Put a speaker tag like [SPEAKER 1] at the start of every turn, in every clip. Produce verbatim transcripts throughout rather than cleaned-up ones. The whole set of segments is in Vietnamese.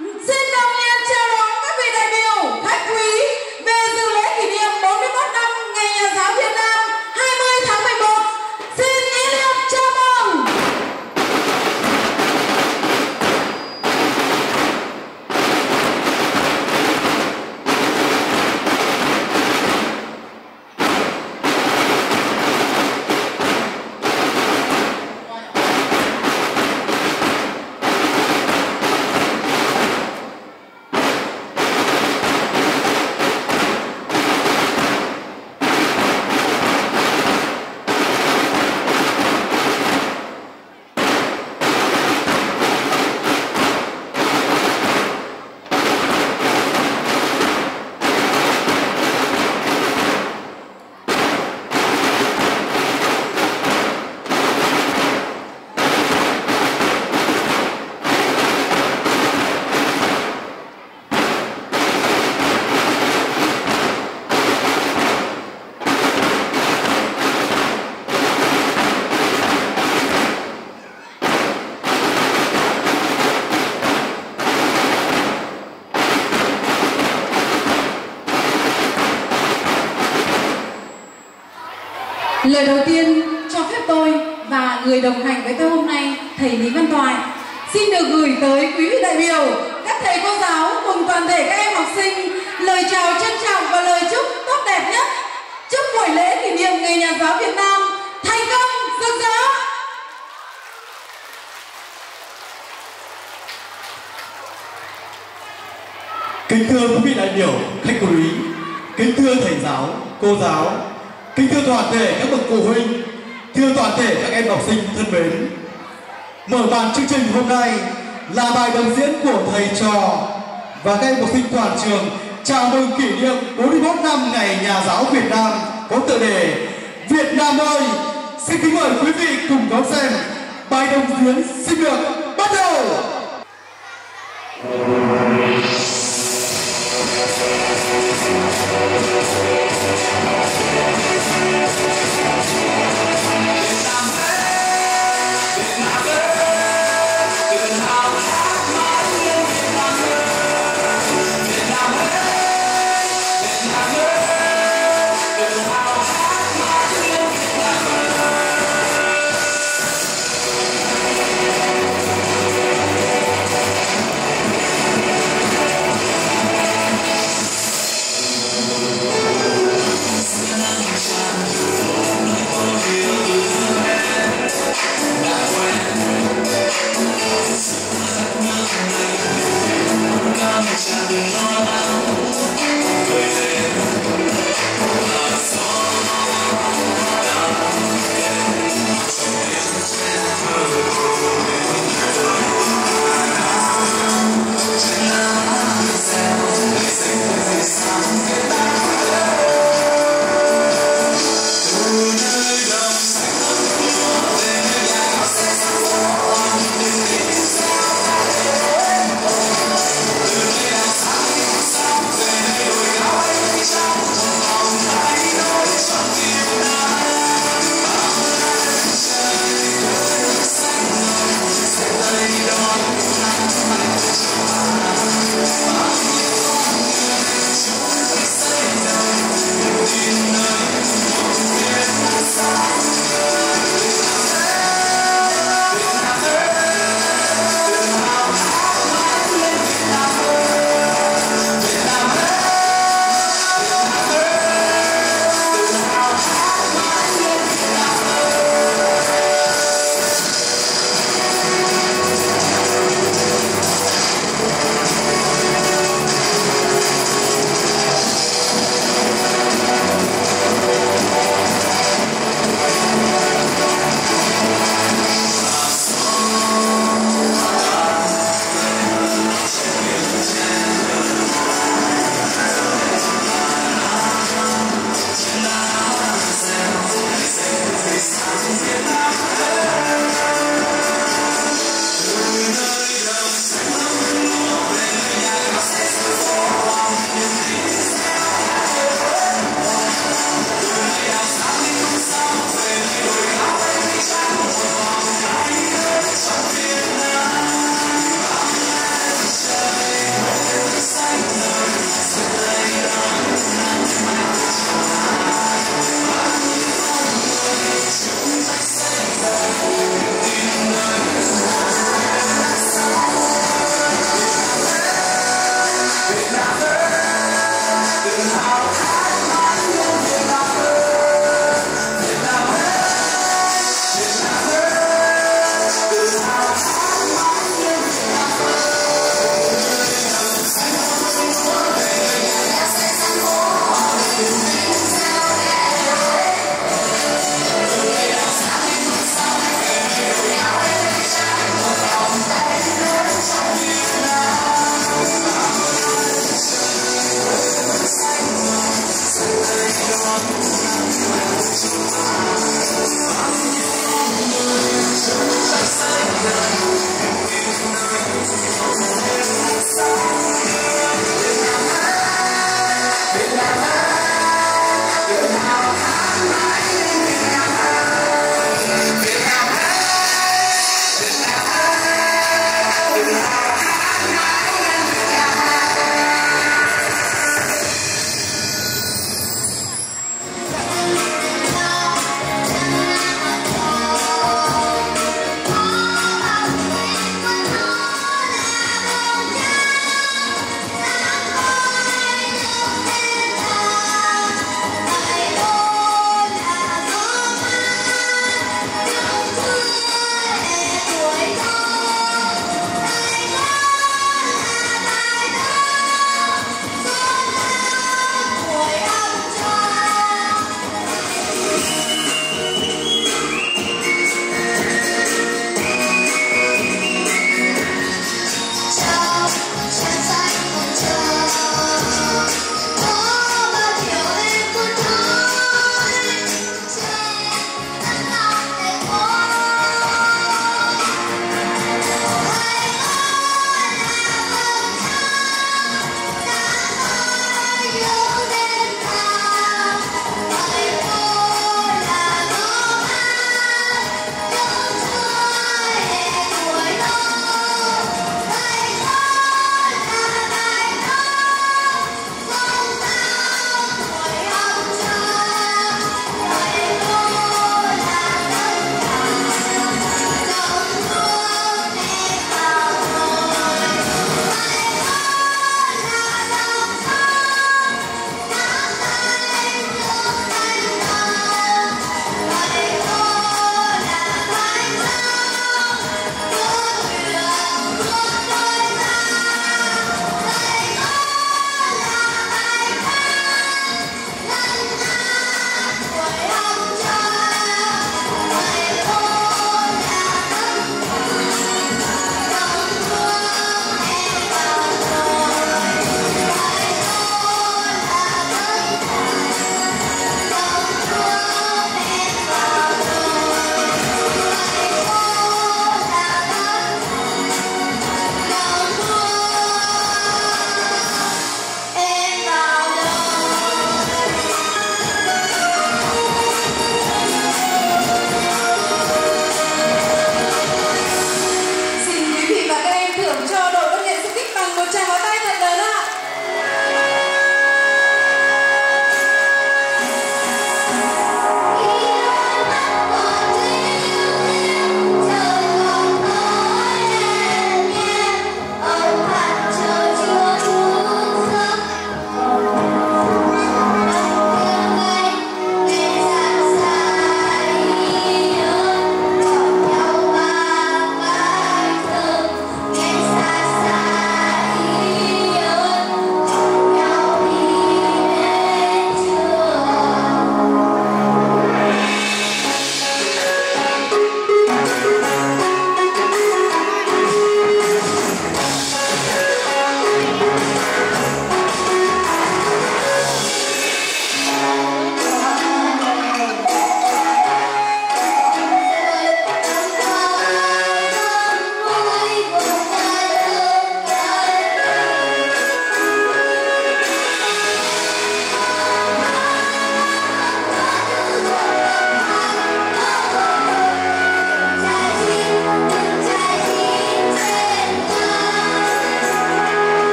[SPEAKER 1] Xin đồng nhiệt chào đón các vị đại biểu, khách quý về dự lễ kỷ niệm bốn mươi mốt năm Ngày Nhà giáo Việt Nam hai mươi tháng mười một. Xin nhiệt liệt chào mừng. Lời đầu tiên cho phép tôi và người đồng hành với tôi hôm nay, thầy Lý Văn Toại, xin được gửi tới quý vị đại biểu, các thầy cô giáo cùng toàn thể các em học sinh lời chào trân trọng và lời chúc tốt đẹp nhất. Chúc buổi lễ kỷ niệm Ngày Nhà giáo Việt Nam thành công rực rỡ.
[SPEAKER 2] Kính thưa quý vị đại biểu, khách quý, kính thưa thầy giáo, cô giáo, kính thưa toàn thể các bậc phụ huynh, thưa toàn thể các em học sinh thân mến. Mở màn chương trình hôm nay là bài đồng diễn của thầy trò và các em học sinh toàn trường chào mừng kỷ niệm bốn mươi mốt năm Ngày Nhà giáo Việt Nam có tựa đề Việt Nam ơi. Xin kính mời quý vị cùng đón xem bài đồng diễn xin được bắt đầu.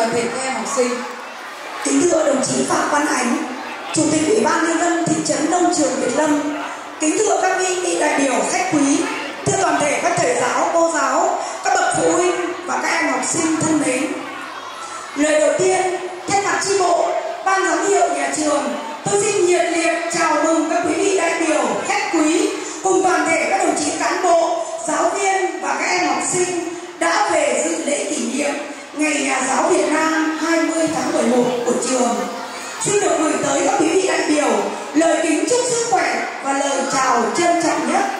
[SPEAKER 1] toàn thể các em học sinh.
[SPEAKER 3] Kính thưa đồng chí Phạm Văn Ánh, Chủ tịch Ủy ban Nhân dân thị trấn Nông Trường Việt Lâm, kính thưa các vị đại biểu khách quý, thưa toàn thể các thầy giáo, cô giáo, các bậc phụ huynh và các em học sinh thân mến. Lời đầu tiên, thay mặt chi bộ, ban giám hiệu nhà trường, tôi xin nhiệt liệt chào mừng các quý vị đại biểu khách quý cùng toàn thể các đồng chí cán bộ, giáo viên và các em học sinh đã về dự lễ kỷ niệm Ngày Nhà giáo Việt Nam hai mươi tháng mười một của trường. Xin được gửi tới các quý vị đại biểu lời kính chúc sức khỏe và lời chào trân trọng nhất.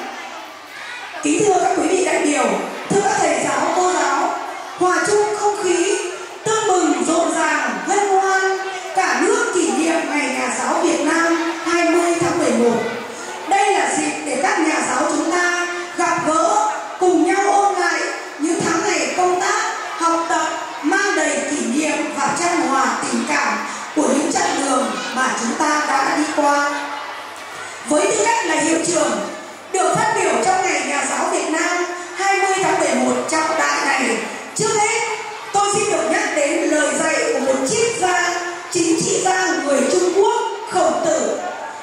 [SPEAKER 3] Kính thưa các quý vị đại biểu, thưa các thầy giáo, cô giáo, hòa chung không khí tươi mừng rộn ràng hân hoan cả nước kỷ niệm Ngày Nhà giáo Việt Nam hai mươi tháng mười một. Đây là dịp để các nhà giáo chúng ta gặp gỡ, cùng nhau ôn lại những tháng ngày công tác, học tập mang đầy kỷ niệm và chan hòa tình cảm của những chặng đường mà chúng ta đã đi qua. Với tư cách là hiệu trưởng, được phát biểu trong Ngày Nhà giáo Việt Nam hai mươi tháng mười một trọng đại này, trước hết tôi xin được nhắc đến lời dạy của một triết gia, chính trị gia người Trung Quốc, Khổng Tử.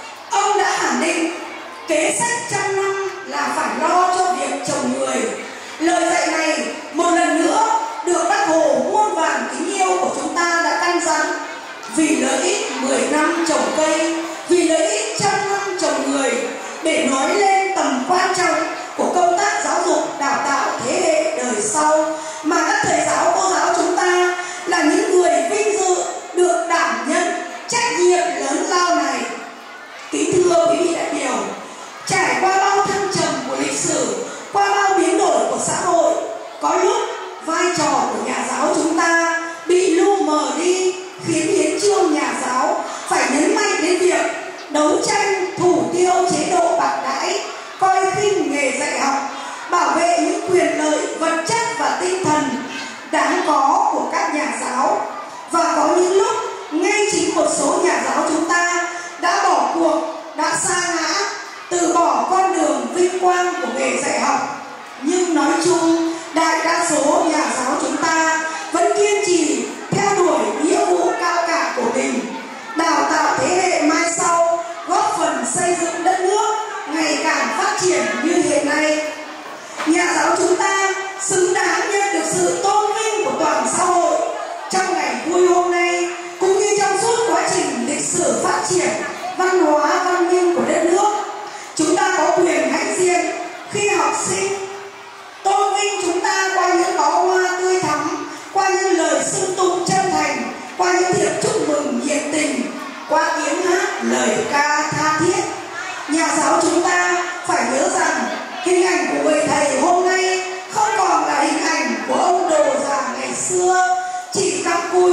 [SPEAKER 3] Ông đã khẳng định kế sách trăm năm là phải lo cho việc trồng người. Lời dạy này một lần nữa được Bác Hồ muôn vàn kính yêu của chúng ta đã căn dặn: vì lợi ích mười năm trồng cây, vì lợi ích trăm năm trồng người, để nói lên tầm quan trọng của công tác giáo dục đào tạo thế hệ đời sau mà các thầy giáo, cô giáo chúng ta là những người vinh dự được đảm nhận trách nhiệm lớn lao này. Kính thưa quý vị đại biểu, trải qua bao thăng trầm của lịch sử, qua bao biến đổi của xã hội, có lúc vai trò của nhà giáo chúng ta bị lu mờ đi, khiến hiến chương nhà giáo phải nhấn mạnh đến việc đấu tranh thủ tiêu chế độ bạc đãi, coi khinh nghề dạy học, bảo vệ những quyền lợi vật chất và tinh thần đáng có của các nhà giáo. Và có những lúc ngay chính một số nhà giáo chúng ta đã bỏ cuộc, đã sa ngã, từ bỏ con đường vinh quang của nghề dạy học. Nhưng nói chung, đại đa số nhà giáo chúng ta vẫn kiên trì theo đuổi nghĩa vụ cao cả của mình, đào tạo thế hệ mai sau, góp phần xây dựng đất nước ngày càng phát triển như hiện nay. Nhà giáo chúng ta xứng đáng nhận được sự tôn vinh của toàn xã hội trong ngày vui hôm nay, cũng như trong suốt quá trình lịch sử phát triển văn hóa văn minh của đất nước. Chúng ta có quyền hãnh diện khi học sinh tôn vinh chúng ta qua những bó hoa tươi thắm, qua những lời xưng tụng chân thành, qua những thiệp chúc mừng nhiệt tình, qua tiếng hát lời ca tha thiết. Nhà giáo chúng ta phải nhớ rằng hình ảnh của người thầy hôm nay không còn là hình ảnh của ông đồ già ngày xưa chỉ cắm cúi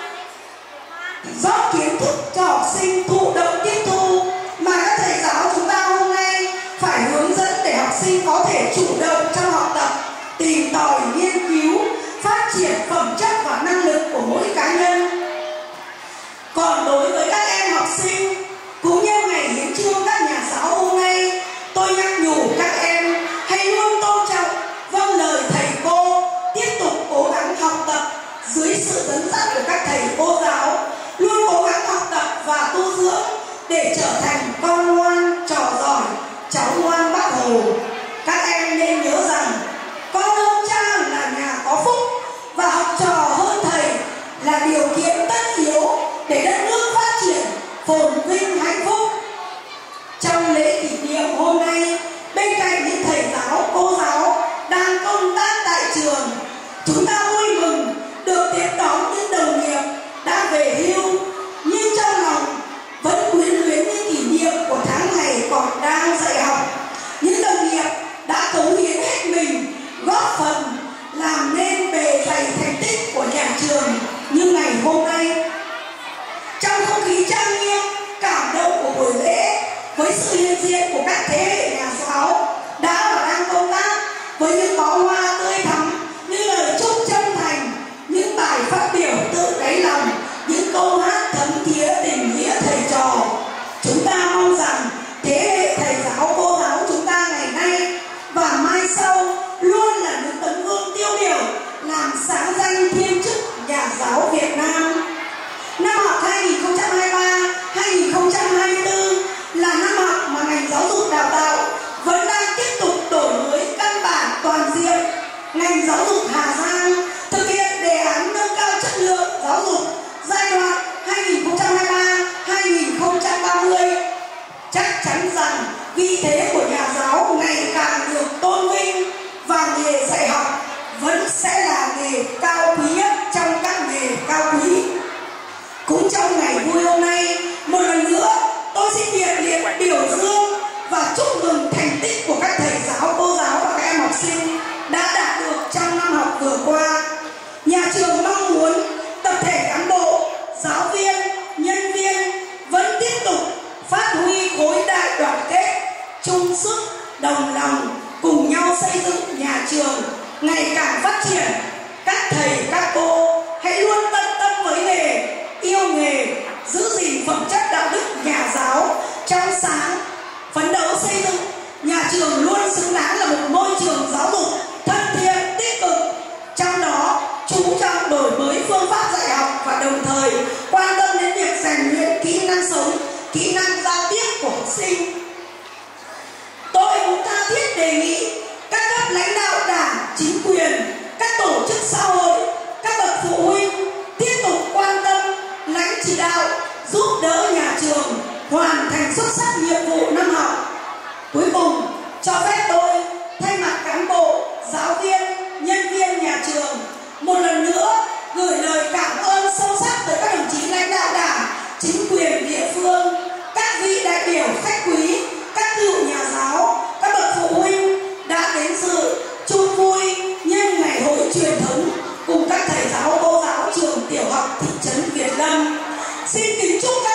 [SPEAKER 3] rót kiến thức cho học sinh thụ động tiếp thu, mà các thầy giáo chúng ta hôm nay phải hướng dẫn để học sinh có thể chủ động trong học tập, tìm tòi nghiên cứu, phát triển phẩm chất và năng lực của mỗi cá nhân. Còn đối với các em học sinh, cũng như ngày hiến chương các nhà giáo hôm nay, tôi nhắc nhủ các em hãy luôn tôn trọng, vâng lời thầy cô, tiếp tục cố gắng học tập dưới sự dẫn dắt của các thầy cô giáo, luôn cố gắng học tập và tu dưỡng để trở thành con ngoan, trò giỏi, cháu ngoan Bác Hồ. Các em nên nhớ rằng con hơn cha là nhà có phúc, và học trò hơn thầy là điều kiện tất yếu để đất nước phát triển phồn vinh hạnh phúc. Trong lễ kỷ niệm hôm nay, bên cạnh những thầy giáo, cô giáo đang công tác tại trường, chúng ta vui mừng được tiếp đón những đồng nghiệp đã về hưu, nhưng trong lòng vẫn quyến luyến những kỷ niệm của tháng ngày còn đang dạy học. Những đồng nghiệp đã cống hiến hết mình, góp phần làm nên bề dày thành tích của nhà trường như ngày hôm nay. Trong không khí trang nghiêm, cảm động của buổi lễ, với sự hiện diện của các thế hệ nhà giáo đã và đang công tác, với những bó hoa tươi thắm, những lời chúc chân thành, những bài phát biểu tự đáy lòng, những câu hát thấm thía tình nghĩa thầy trò, chúng ta mong rằng thế hệ thầy giáo, cô giáo chúng ta ngày nay và mai sau luôn là những tấm gương tiêu biểu làm sáng danh thiên chức nhà giáo Việt chắc chắn rằng vị thế của nhà giáo ngày càng được tôn vinh và nghề dạy học vẫn sẽ là nghề cao quý nhất trong các nghề cao quý. Cũng trong ngày vui hôm nay, một lần nữa tôi xin nhiệt liệt biểu dương và chúc mừng thành tích của các thầy giáo, cô giáo và các em học sinh đã đạt được trong năm học vừa qua. Nhà trường mong muốn tập thể cán bộ, giáo viên, nhân viên vẫn tiếp tục phát huy khối đại đoàn kết, chung sức, đồng lòng cùng nhau xây dựng nhà trường ngày càng phát triển. Các thầy, các cô hãy luôn tận tâm với nghề, yêu nghề, giữ gìn phẩm chất đạo đức nhà giáo trong sáng, phấn đấu xây dựng nhà trường luôn xứng đáng là một môi trường giáo dục thân thiện, tích cực, trong đó chú trọng đổi mới phương pháp dạy học và đồng thời quan tâm đến việc rèn luyện kỹ năng sống, kỹ năng giao tiếp của học sinh. Tôi cũng tha thiết đề nghị các cấp lãnh đạo đảng, chính quyền, các tổ chức xã hội, các bậc phụ huynh tiếp tục quan tâm, lãnh chỉ đạo, giúp đỡ nhà trường hoàn thành xuất sắc nhiệm vụ năm học. Cuối cùng, cho phép tôi thay mặt cán bộ, giáo viên, nhân viên nhà trường một lần nữa gửi lời cảm ơn sâu sắc tới các đồng chí lãnh đạo đảng, chính quyền địa phương, các vị đại biểu khách quý, các cựu nhà giáo, các bậc phụ huynh đã đến dự chung vui nhân ngày hội truyền thống cùng các thầy giáo, cô giáo trường tiểu học thị trấn Việt Lâm. Xin kính chúc các